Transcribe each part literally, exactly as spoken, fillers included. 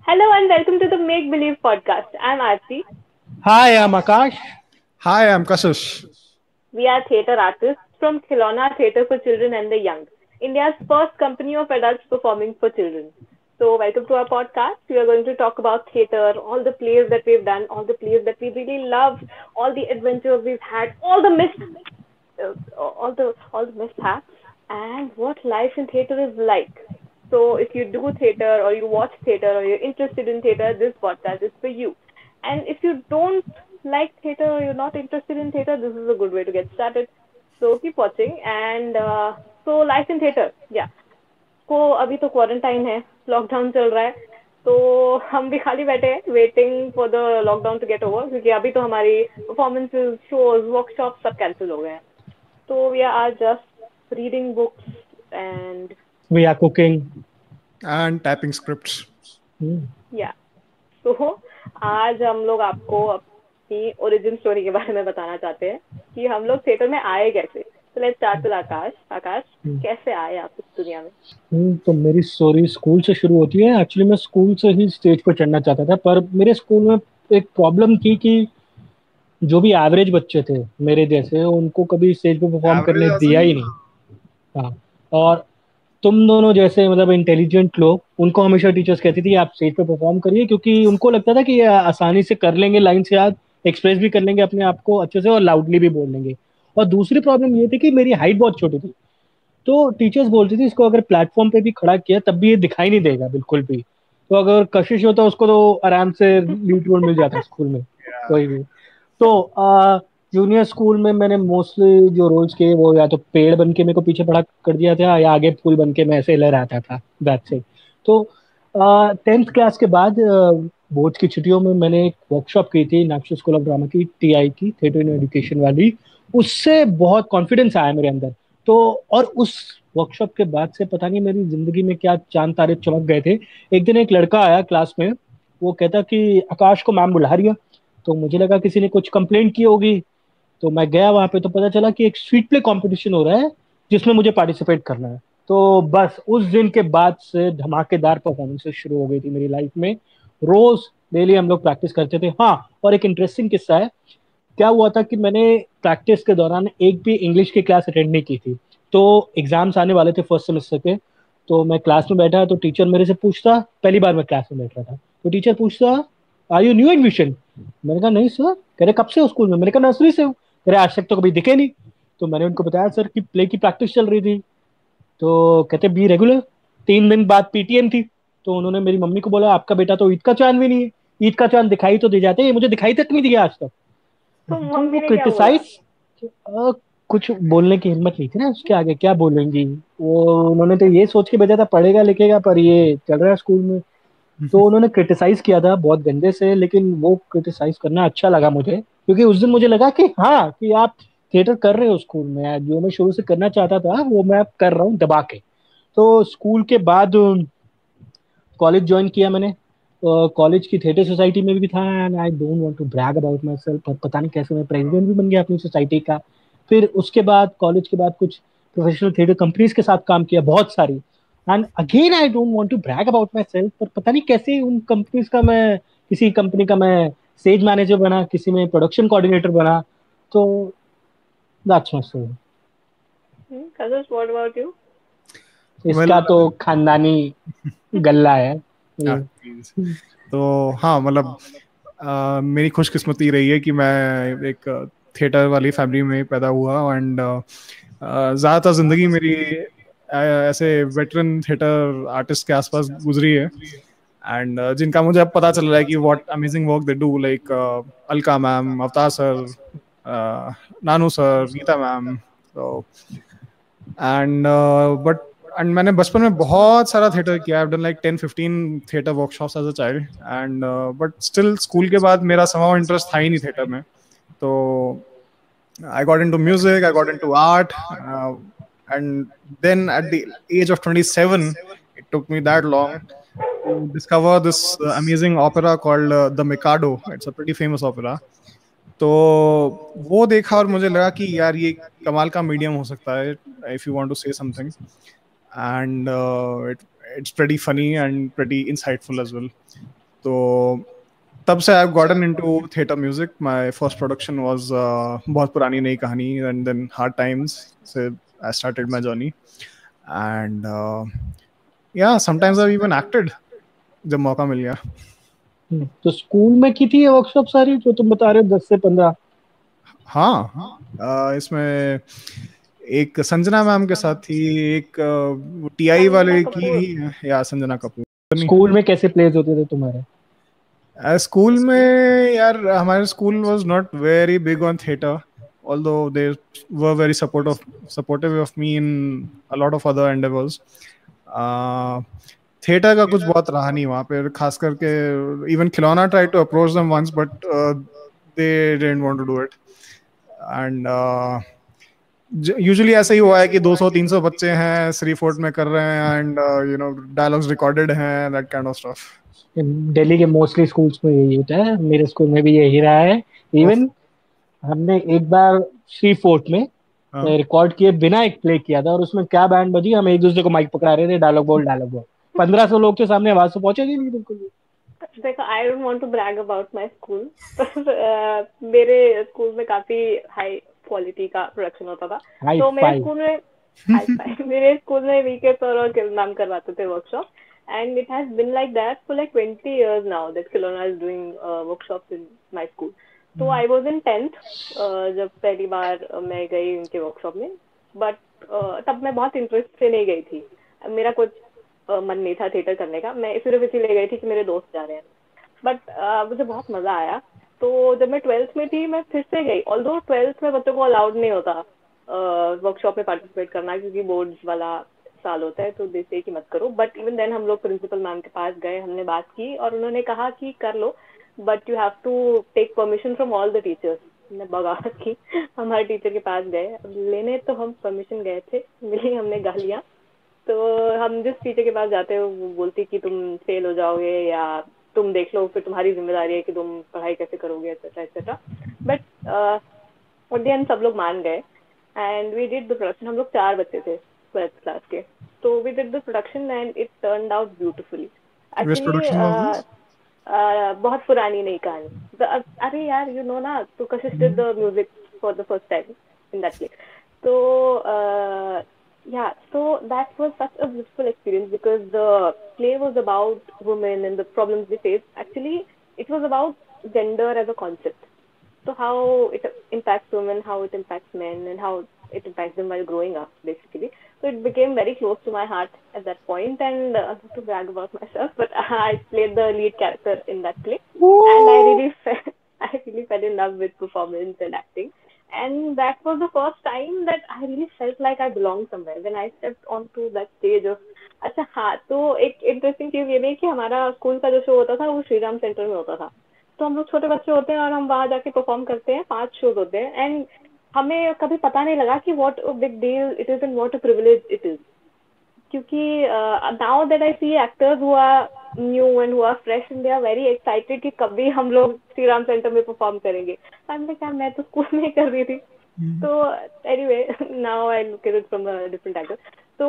Hello and welcome to the Make Believe podcast. I'm Aarti. Hi, I'm Akash. Hi, I'm Kashish. We are theatre artists from Khilona Theatre for Children and the Young, India's first company of adults performing for children. So, welcome to our podcast. We are going to talk about theatre, all the plays that we've done, all the plays that we really love, all the adventures we've had, all the mis, uh, all the all the mishaps, and what life in theatre is like. So, if you do theatre or you watch theatre or you're interested in theatre, this podcast is for you. And if you don't like theatre or you're not interested in theatre, this is a good way to get started. So keep watching. And uh, so life in theatre, yeah. को अभी तो quarantine है, lockdown चल रहा है, तो हम भी खाली बैठे हैं waiting for the lockdown to get over, क्योंकि अभी तो हमारी परफॉर्मेंसेस, शोज, वर्कशॉप सब कैंसिल हो गए हैं. तो we are just reading books and We are cooking. And typing scripts. Hmm. या तो आज हम लोग आपको अपनी ओरिजिन स्टोरी के बारे में बताना चाहते हैं कि हम लोग थिएटर में आए कैसे. तो let's start with Akash. Akash, कैसे आए आप इस दुनिया में? हम्म, तो मेरी स्टोरी स्कूल से शुरू होती है. एक्चुअली मैं स्कूल से ही स्टेज पर चढ़ना चाहता था, पर मेरे स्कूल में एक प्रॉब्लम थी कि जो भी एवरेज बच्चे थे मेरे जैसे, उनको कभी स्टेज पे परफॉर्म करने Average दिया ही as in- नहीं. हाँ, और तुम दोनों जैसे मतलब इंटेलिजेंट लोग, उनको हमेशा टीचर्स कहती थी आप स्टेज पे परफॉर्म करिए, क्योंकि उनको लगता था कि ये आसानी से कर लेंगे, लाइन से याद, एक्सप्रेस भी कर लेंगे अपने आप को अच्छे से और लाउडली भी बोल लेंगे. और दूसरी प्रॉब्लम ये थी कि मेरी हाइट बहुत छोटी थी, तो टीचर्स बोलती थी इसको अगर प्लेटफॉर्म पे भी खड़ा किया तब भी ये दिखाई नहीं देगा बिल्कुल भी. तो अगर कशिश होता उसको तो आराम से लीड रोल मिल जाता स्कूल में. कोई भी. तो जूनियर स्कूल में मैंने मोस्टली जो रोल्स किए वो या तो पेड़ बन के मेरे को पीछे खड़ा कर दिया था, या आगे फूल बन के मैं ऐसे लहराता था. That's it. तो टेंथ क्लास के बाद बोर्ड की छुट्टियों में मैंने एक वर्कशॉप की थी नेशनल स्कूल ऑफ ड्रामा की, टीआई की, थिएटर इन एजुकेशन वाली. उससे बहुत कॉन्फिडेंस आया मेरे अंदर. तो और उस वर्कशॉप के बाद से पता नहीं मेरी जिंदगी में क्या चांद तारे चमक गए थे. एक दिन एक लड़का आया क्लास में, वो कहता कि आकाश को मैम बुला रही है. तो मुझे लगा किसी ने कुछ कंप्लेंट की होगी, तो मैं गया वहां पे, तो पता चला कि एक स्वीट प्ले कंपटीशन हो रहा है जिसमें मुझे पार्टिसिपेट करना है. तो बस उस दिन के बाद से धमाकेदार परफॉर्मेंसेस शुरू हो गई थी मेरी लाइफ में. रोज डेली हम लोग प्रैक्टिस करते थे. हाँ, और एक इंटरेस्टिंग किस्सा है. क्या हुआ था कि मैंने प्रैक्टिस के दौरान एक भी इंग्लिश की क्लास अटेंड नहीं की थी. तो एग्जाम्स आने वाले थे फर्स्ट सेमेस्टर के. तो मैं क्लास में बैठा, तो टीचर मेरे से पूछता, पहली बार मैं क्लास में बैठ रहा था, तो टीचर पूछता आर यू न्यू एडमिशन. मैंने कहा नहीं सर. कह रहे कब से हो स्कूल में. मैंने कहा नर्सरी से हूँ. कह रहे आज तक तो कभी दिखे नहीं. तो मैंने उनको बताया सर कि प्ले की प्रैक्टिस चल रही थी. तो कहते बी रेगुलर. तीन दिन बाद पीटीएम थी, तो उन्होंने मेरी मम्मी को बोला आपका बेटा तो ईद का चांद भी नहीं है, ईद का चांद दिखाई तो दे जाते हैं, ये मुझे दिखाई तक नहीं दिया आज तक. तो तो मम्मी वो ने क्या बोला? क्रिटिसाइज, कुछ बोलने की हिम्मत नहीं थी ना उसके आगे, क्या बोलेंगी वो. उन्होंने तो ये सोच के भेजा था पढ़ेगा लिखेगा, पर ये चल रहा है स्कूल में. तो उन्होंने क्रिटिसाइज किया था बहुत गंदे से, लेकिन वो क्रिटिसाइज करना अच्छा लगा मुझे, क्योंकि उस दिन मुझे लगा कि हाँ, कि आप थिएटर कर रहे हो स्कूल में, जो मैं शुरू से करना चाहता था वो मैं कर रहा हूँ दबा के. तो स्कूल के बाद कॉलेज ज्वाइन किया मैंने. कॉलेज की थिएटर सोसाइटी में भी था, and I don't want to brag about myself, पर पता नहीं कैसे मैं प्रेसिडेंट भी बन गया अपनी सोसाइटी का. फिर उसके बाद कॉलेज के बाद कुछ प्रोफेशनल थिएटर कंपनीज के साथ काम किया, बहुत सारी. And again I don't want to brag about myself, पर पता नहीं कैसे उन कंपनीज का मैं, किसी कंपनी का मैं स्टेज मैनेजर बना, किसी में प्रोडक्शन कोऑर्डिनेटर बना. तो that's my story. Kazash, what about you? इसका Well, तो खानदानी गल्ला है ये. yeah, please. तो हाँ, मतलब अ, मेरी खुशकिस्मती रही है कि मैं एक थिएटर वाली फैमिली में पैदा हुआ. एंड ज़्यादातर ज़िंदगी मेरी अ, ऐसे वेटरन थिएटर आर्टिस्ट के आसपास गुजरी है. एंड जिनका मुझे अब पता चल रहा है कि what amazing work they do, like Alka ma'am, Avtar sir, Nanu sir, Geeta ma'am. तो एंड बट एंड मैंने बचपन में बहुत सारा थिएटर किया. I done like ten fifteen theatre workshops as a child. And but still school के बाद मेरा समाव इंटरेस्ट था ही नहीं थिएटर में. तो I got into music, I got into art, uh, and then at the age of twenty-seven, it took me that long to discover this uh, amazing opera called uh, The Mikado. It's a pretty famous opera. तो वो देखा और मुझे लगा कि यार ये कमाल का मीडियम हो सकता है if you want to say something, and uh, it it's pretty funny and pretty insightful as well. तो तब से I gotten into theatre music. My first production was बहुत पुरानी नई कहानी, एंड देन हार्ड टाइम्स से I started my journey. And yeah sometimes I even acted जब मौका मिल गया. तो स्कूल में की थी ये वर्कशॉप सारी जो तुम बता रहे हो, दस से पंद्रह? हाँ, uh, इसमें एक संजना मैम के साथ थी, एक टीआई वाले की ही, या संजना कपूर. स्कूल में कैसे प्लेज होते थे तुम्हारे? स्कूल में यार, हमारे school was not very big on theatre, although they were very supportive supportive of me in a lot of other endeavors. Theatre का कुछ बहुत रहा नहीं वहाँ पे, खास करके इवन खिलौना try to approach them once, but they didn't want to do it. And usually ऐसा ही हुआ है कि दो सौ तीन सौ बच्चे हैं, श्री फोर्ट में कर रहे हैं, and you know dialogues recorded हैं, that kind of stuff. Delhi के मोस्टली स्कूल्स में यही होता है, मेरे स्कूल में भी यही रहा है. इवन हमने एक बार श्री फोर्ट में रिकॉर्ड किए बिना एक प्ले किया था, और उसमें क्या बैंड बजी, हम एक दूसरे को माइक पकड़ा रहे थे, डायलॉग बोल डायलॉग बोल. पंद्रह सौ लोग के सामने आवाज तो पहुंचेगी नहीं बिल्कुल भी. देखो, I don't want to brag about my school, मेरे स्कूल में काफी हाई क्वालिटी का प्रोडक्शन होता था. तो मेरे स्कूल में मेरे स्कूल में वीके सर और नाम करवाते थे workshop, and it has been like that for like twenty years now that Khilona is doing uh, workshops in my school. So I was in tenth uh, जब पहली बार uh, मैं गई उनके वर्कशॉप में, बट uh, तब मैं बहुत interest से नहीं गई थी. मेरा कुछ uh, मन नहीं था थिएटर करने का, मैं सिर्फ इसलिए गई थी कि मेरे दोस्त जा रहे हैं. बट uh, मुझे बहुत मजा आया. तो जब मैं ट्वेल्थ में थी मैं फिर से गई, ऑल्दो ट्वेल्थ में बच्चों को अलाउड नहीं होता वर्कशॉप uh, में पार्टिसिपेट करना, क्योंकि बोर्ड्स वाला साल होता है, तो देते कि मत करो. बट इवन देन हम लोग प्रिंसिपल मैम के पास गए, हमने बात की और उन्होंने कहा कि कर लो, but you have to take permission from all the teachers. हमने बगावत की, हमारे टीचर के पास गए लेने, तो हम परमिशन गए थे, मिली हमने गालियाँ. तो हम जिस टीचर के पास जाते हो वो बोलती कि तुम फेल हो जाओगे, या तुम देख लो, फिर तुम्हारी जिम्मेदारी है कि तुम पढ़ाई कैसे करोगे, etcetera etcetera. But at the end सब लोग मान गए, and we did the production. हम लोग चार बच्चे थे ट्वेल्थ क्लास के, तो we did the production and it turned out beautifully. Actually, uh, uh, बहुत पुरानी नई कहानी. अरे यार, you know ना, तो Kashish did the music for the first time in that play. So uh, yeah, so that was such a beautiful experience because the play was about women and the problems they face. Actually, it was about gender as a concept. So how it impacts women, how it impacts men, and how it impacts them while growing up, basically. So it became very close to my heart at that point, and uh, not to brag about myself, but I played the lead character in that play. Ooh. And I really fell, I really fell in love with performance and acting, and that was the first time that I really felt like I belonged somewhere when I stepped onto that stage of. अच्छा हाँ, तो एक interesting चीज ये भी कि हमारा school का जो शो होता था वो श्री राम सेंटर में होता था. तो हम लोग छोटे बच्चे होते हैं और हम वहाँ जाके परफॉर्म करते हैं, पांच शोज होते हैं, एंड हमें कभी पता नहीं लगा कि what a big deal it is and what a privilege it is. क्योंकि now that I see actors who are new and who are fresh and they are very excited कि कभी हम लोग श्री राम सेंटर में परफॉर्म करेंगे. हमने कहा मैं तो स्कूल में ही कर रही थी. तो anyway, now I look at it from a different angle.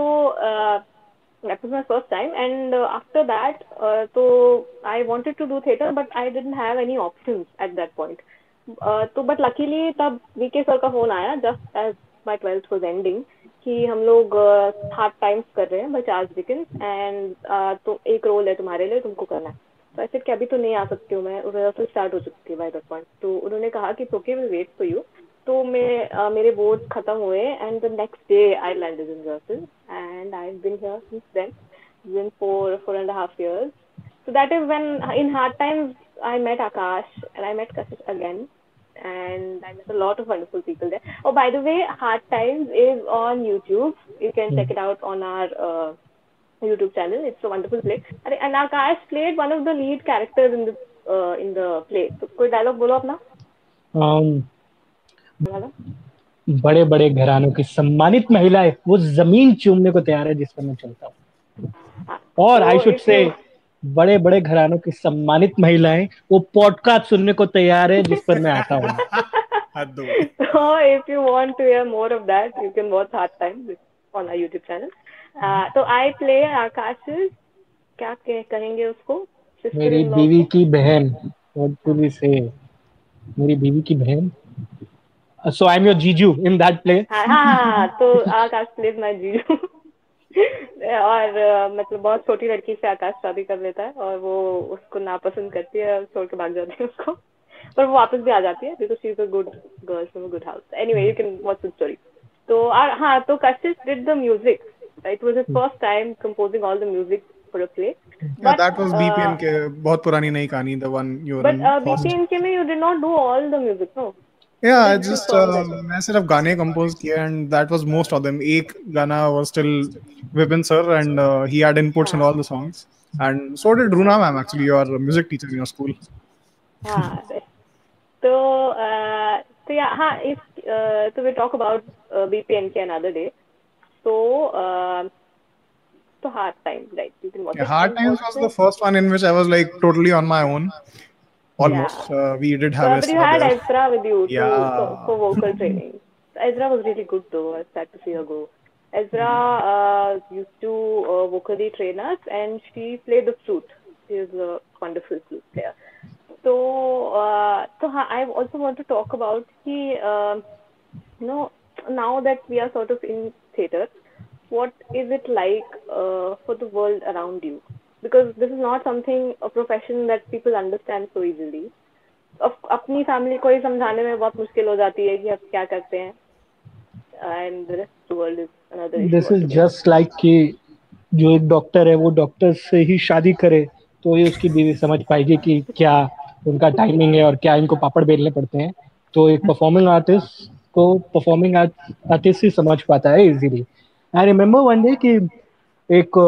तो that was my first time, and uh, after that uh, so I wanted to do theater, but I didn't have any options at that point. uh, तो but luckily तब VK sir का phone आया just as my twelfth was ending कि हम लोग hard times कर रहे हैं बाय चार्ल्स डिकेंस, एंड तो एक रोल है तुम्हारे लिए, तुमको करना है. तो ऐसे कि अभी तो नहीं आ सकती हूँ मैं, रिहर्सल स्टार्ट हो चुकी है बाय दैट पॉइंट. तो उन्होंने कहा कि okay will wait for you. तो मैं uh, मेरे बोर्ड खत्म हुए, and the next day I landed in rehearsal, and I have been here since then, been four four and a half years. So that is when in hard times I met Akash and I met Kashish again, and I met a lot of wonderful people there. Oh, by the way, Hard Times is on YouTube. You can check it out on our uh, YouTube channel. It's a wonderful play. And Akash played one of the lead characters in the uh, in the play. So कोई dialogue बोलो अपना. um, बड़े बड़े घरानों की सम्मानित महिलाएं वो जमीन चूमने को तैयार है जिस पर मैं चलता हूँ. और आई शुड से बड़े बड़े घरानों की सम्मानित महिलाएं वो पॉडकास्ट सुनने को तैयार है जिस पर मैं आता हूँ. So if you want to hear more of that, you can watch Hard Times on our YouTube channel. uh, तो I play Akash's, क्या कहेंगे उसको, मेरी sister-in-law बीवी को? की बहन, what do हाँ we say? मेरी बीवी की बहन, so I'm your जीजू in that play. हाँ हाँ हाँ हाँ, तो आकाश प्लेज माय जीजू। और अ, मतलब बहुत छोटी लड़की से आकाश शादी कर लेता है और वो उसको नापसंद करती है और छोड़ के भाग जाती है उसको, पर वो वापस भी आ जाती है because she is a good girl from a good house. Anyway, you can watch the story. तो और हाँ, तो Kashish did the music. It was his first time composing all the music for a play. Yeah, but that was B P N के बहुत पुरानी नई कहानी, the one you were but in first. BPNK में you did not do all the music, no? Yeah, I did few just songs uh, I think. मैं सिर्फ गाने compose किए and that was most of them. एक गाना was still Vipin sir and uh, he had inputs in हाँ all the songs. And so did Runa ma'am, actually, your music teacher in your school. हाँ, तो uh, तो या हाँ, if uh, तो we talk about uh, B P N K another day. So uh, so hard time, right? You can watch Yeah, it. Hard And Times was the also, first one in which I was like totally on my own. yeah, Almost. Uh, we did have but, but you Esra had there. Ezra with you to for, Yeah. for vocal training. Ezra was really good though. I was sad to see her go. Ezra uh, used to uh, vocally train us, and she played the flute. She is a wonderful flute player. So, uh, so हाँ, I also want to talk about कि uh, you know, now that we are sort of in theater, what is it like uh, for the world around you? Because this is not something, a profession that people understand so easily. अब अपनी family को ही समझाने में बहुत मुश्किल हो जाती है कि आप क्या करते हैं, and the rest of the world is another issue This is altogether. just like कि जो एक डॉक्टर है वो डॉक्टर से ही शादी करे तो ही उसकी बीवी समझ पाएगी कि क्या उनका टाइमिंग है और क्या इनको पापड़ बेलने पड़ते हैं। तो एक परफॉर्मिंग आर्टिस्ट को परफॉर्मिंग आर्टिस्ट ही समझ पाता है easily. I remember one day कि एक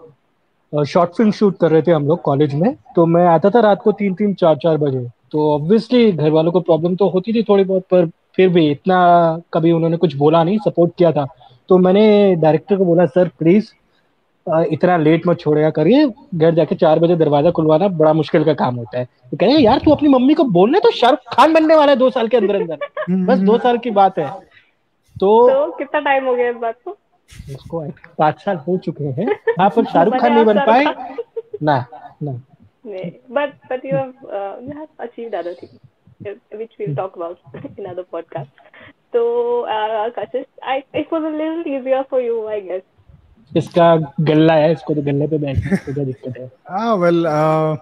शॉर्ट फिल्म शूट कर रहे थे हम लोग कॉलेज में, तो मैं आता था रात को तीन तीन चार चार बजे। तो ऑब्वियसली घर वालों को प्रॉब्लम तो होती थी थोड़ी बहुत, पर फिर भी इतना कभी उन्होंने कुछ बोला नहीं, सपोर्ट किया था। तो मैंने डायरेक्टर को बोला, सर प्लीज इतना लेट मत छोड़ेगा करिए, घर जाके चार बजे दरवाजा खुलवाना बड़ा मुश्किल का काम होता है। तो कह रहे यार तू अपनी मम्मी को बोलने, तो शाहरुख खान बनने वाला है दो साल के अंदर अंदर, बस दो साल की बात है। तो तो कितना टाइम हो गया इस बात को? उसको पाँच साल हो चुके हैं। हाँ, पर शाहरुख बने खान नहीं आप बन शाहरुख पाए खान? ना ना। नहीं, but but you have uh, you have achieved other things, uh, which we'll talk about in other podcasts. So, uh, Kashish, I it was a little easier for you, I guess. इसका गल्ला है, इसको तो गल्ले पे बैठना, इसको क्या दिक्कत है? Ah, well, uh,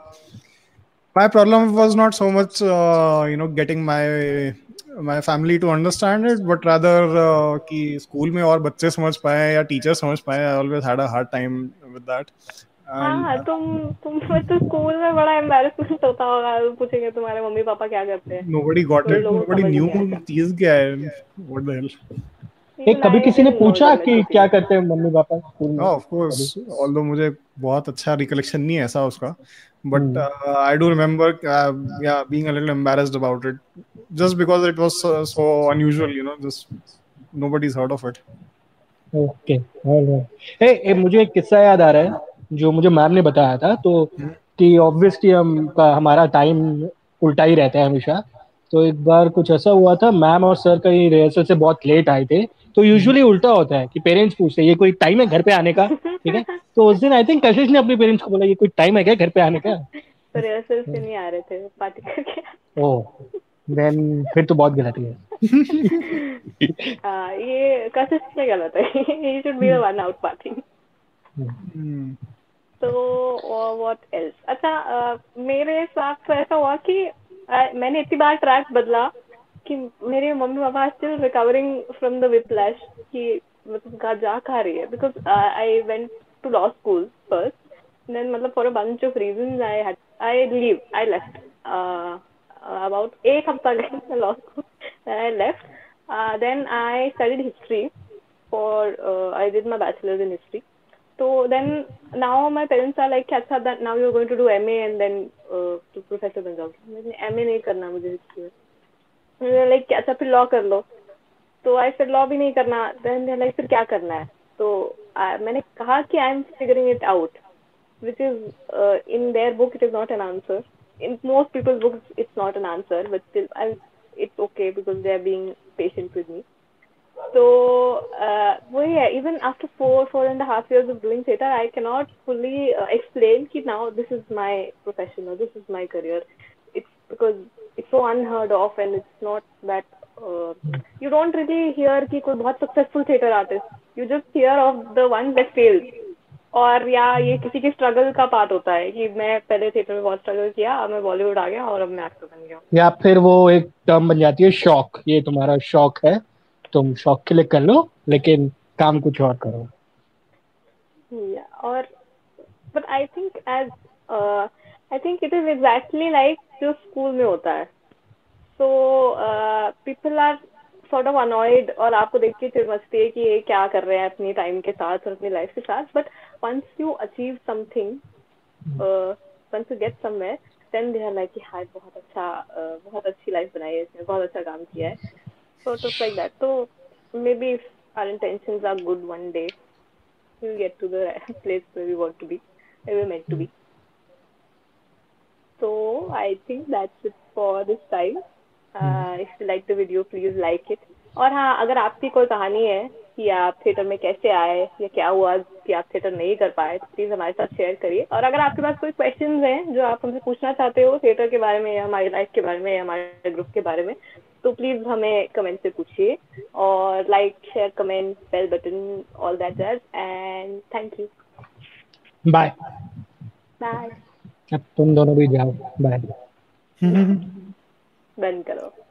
my problem was not so much, uh, you know, getting my my family to understand it, but rather uh, कि स्कूल में और बच्चे समझ पाए या टीचर समझ पाए. I always had a hard time with that. And हाँ, तुम तुम तो स्कूल में बड़ा एम्बैरेसमेंट होता होगा, पूछेंगे तुम्हारे मम्मी पापा क्या करते हैं, nobody got तो it. लोगों को Nobody समझ knew नहीं आया। चीज क्या है. What the hell? एक Even कभी I किसी ने didn't know पूछा the कि metro क्या cities. करते हैं मम्मी पापा स्कूल में? Oh, of course. कभी? Although मुझे बहुत अच्छा रिकलेक्शन नहीं है ऐसा उसका, but hmm. uh, I do remember, uh, yeah, being a little embarrassed about it, just because it was so, so unusual, you know, just nobody's heard of it. Okay, alright. ए, ए, मुझे एक किस्सा याद आ रहा है जो मुझे मैम ने बताया था। तो कि ऑब्वियसली हम का हमारा टाइम उल्टा ही रहता है हमेशा। तो एक बार कुछ ऐसा हुआ था, मैम और सर कहीं रिहर्सल से बहुत लेट आए थे। तो यूजुअली उल्टा होता है कि पेरेंट्स पूछते हैं ये कोई टाइम है घर पे आने का, ठीक है? तो उस दिन आई थिंक कशिश ने अपने पेरेंट्स को बोला ये कोई टाइम है क्या घर पे आने का? तो रिहर्सल से नहीं आ रहे थे, पार्टी करके। ओह, देन फिर तो बहुत गलत है। हाँ, ये कशिश में गलत है। He should be the one out partying. Hmm. तो व्हाट एल्स? अच्छा, uh, मेरे साथ तो ऐसा हुआ कि uh, मैंने इतनी बार ट्रैक बदला कि मेरे mummy papa still recovering from the whiplash कि मतलब कहाँ जा कहाँ रही है, because I went to law school first, then मतलब for a bunch of reasons I had I leave I left about एक हफ्ता गए law school, I left, then I studied history for I did my bachelors in history. So then now my parents are like, अच्छा that now you're going to do M A and then uh, to professor बन जाओगे. मैंने M A नहीं करना मुझे history में. मैंने like अच्छा फिर लॉ कर लो. तो I said लॉ भी नहीं करना. Then they're like फिर क्या करना है? तो uh, मैंने कहा कि I'm figuring it out, which is uh, in their book it is not an answer. In most people's books it's not an answer, but still I'm, it's okay because they are being patient with me. So uh, वही है, even after four four and a half years of doing theater, I cannot fully uh, explain कि now this is my profession or this is my career. It's because it's so unheard of and it's not that uh, you don't really hear कि कोई बहुत successful theater artist. You just hear of the ones that failed. और या ये किसी के struggle का part होता है कि मैं पहले थिएटर में बहुत स्ट्रगल किया, अब मैं बॉलीवुड आ गया और अब मैं एक्टर बन गया. या फिर वो एक टर्म बन जाती है शौक, ये तुम्हारा शौक है, तुम शौक के लिए कर लो लेकिन काम कुछ और करो. Yeah, और but I think as uh, I think it is exactly like जो स्कूल में होता है. So uh, people are sort of annoyed और आपको देख के चिढ़ है कि ये क्या कर रहे हैं अपनी टाइम के साथ और अपनी लाइफ के साथ. But once you achieve something, uh, once you get somewhere, then they are like कि हाँ बहुत अच्छा, uh, बहुत अच्छी लाइफ बनाई है इसने, बहुत अच्छा काम किया है. Sort of like that. So maybe if our intentions are good, one day we'll get to the place where we want to be, where we're meant to be. So I think that's it for this time. Uh, if you like the video, please like it. और हाँ, अगर आपकी कोई कहानी है कि आप theatre में कैसे आए या क्या हुआ कि आप थिएटर नहीं कर पाए, तो प्लीज हमारे साथ शेयर करिए. और अगर आपके पास कोई क्वेश्चंस हैं जो आप हमसे पूछना चाहते हो थिएटर के बारे में या हमारी लाइफ के बारे में या हमारे ग्रुप के बारे में, तो प्लीज हमें कमेंट से पूछिए. और like, share, comment, bell button, all that jazz. And thank you. Bye. Bye. अब तुम दोनों भी जाओ. बाय. बंद करो.